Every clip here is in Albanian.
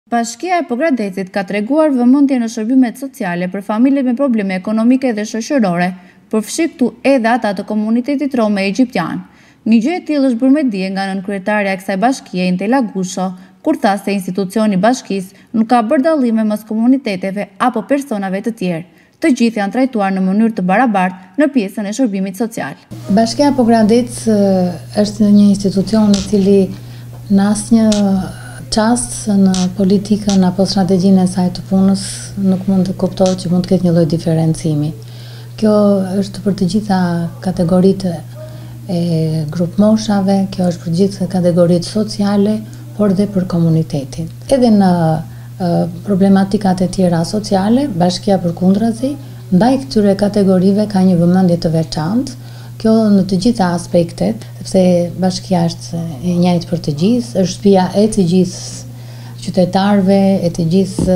Bashkia e Pogradecit ka treguar vëmendje në shërbimet sociale për familjet me probleme ekonomike dhe shoqërore, përfshi këtu edhe ata të komunitetit rom e egjiptian. Një gjë e tillë është bërë me dije nga nënkryetaria e kësaj bashkie, Intela Gusho, kur tha se institucioni i bashkisë nuk ka bërë dallime mes komuniteteve apo personave të tjerë. Të gjithë janë trajtuar në mënyrë të barabartë në pjesën e shërbimit social. Bashkia Pogradec është një institucion i cili në asnjë çast në politikën apo strategjinë e saj të punës nuk mund të kuptohet që mund të ketë një lloj diferencimi. Kjo është për të gjitha kategoritë e grup moshave, kjo është për të gjitha kategoritë sociale, por dhe për komunitetin. Edhe në problematikat e tjera sociale, bashkia përkundrazi, ndaj këtyre kategorive ka një vëmendje të veçantë. Kjo në të gjitha aspektet, sepse bashkia është e njëjtë për të gjithë, është shtëpia e të gjithë qytetarëve, e të gjithë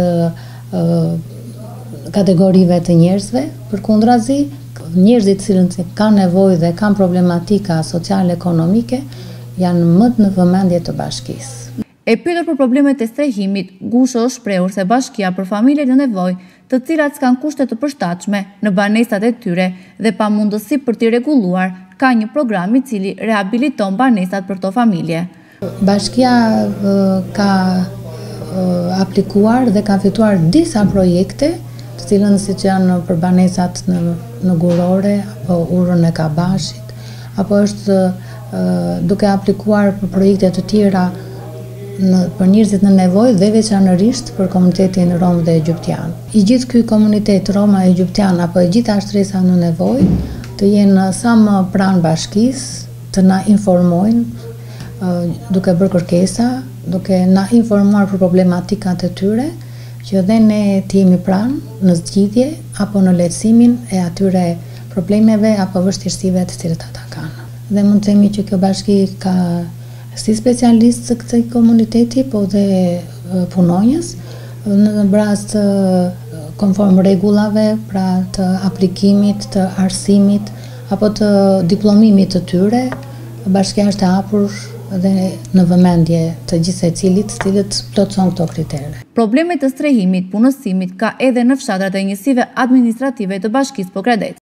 kategorive të njerëzve, përkundrazi, njerëzit cilët kanë nevojë dhe kanë problematika sociale ekonomike janë më në vëmendje të bashkisë. E pyetur për problemet e strehimit, Gusho është shprehur se bashkia për familjet në nevojë, të cilat s'kan kushte të përshtatshme në banesat e tyre dhe pa mundësi për t'i rregulluar, ka një program i cili rehabiliton banesat për këto familje. Bashkia ka aplikuar dhe ka fituar disa projekte, të cilën siç janë për banesat në Gurore apo Urën e Kabashit, apo është duke aplikuar për projekte të tjera për njerëzit në nevojë dhe veçanërisht për komunitetin rom dhe egjiptian. I gjithë ky komunitet rom e egjiptian apo e gjitha shtresa në nevojë të jenë sa më pranë bashkisë, të na informojnë duke bërë kërkesa, duke na informuar për problematikat e tyre, që dhe ne të jemi pranë në zgjidhje apo në lehtësimin e atyre problemeve apo vështirësive të cilat ata kanë. Dhe mund të themi që kjo bashki ka si specialist të këtij komuniteti, po dhe punonjës, në bazë të konform rregullave, pra të aplikimit, të arsimit, apo të diplomimit të tyre, bashkia është e hapur dhe në vëmendje të gjithë secilit, të cilët plotëson këto kritere. Problemet të strehimit, punësimit ka edhe në fshatrat e njësive administrative të bashkisë Pogradec.